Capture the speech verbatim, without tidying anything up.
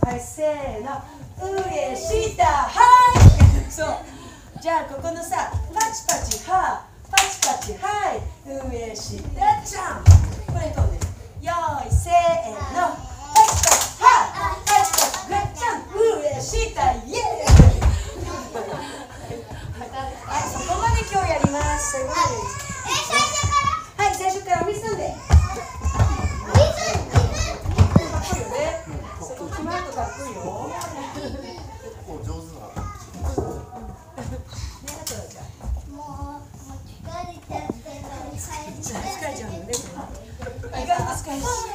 はい、せーの。上、下、はいそう。じゃあ、ここのさ、パチパチ、はパチパチ、はい上、下、ジャンプこれいこうね。よーい、せーの。パチパチ、はパチパチ、グッジャンプ上、下、イエーイはい、そこまで今日やります。すごい。はい、最初からお水飲んで。疲れちゃうのね。意外と疲れちゃう。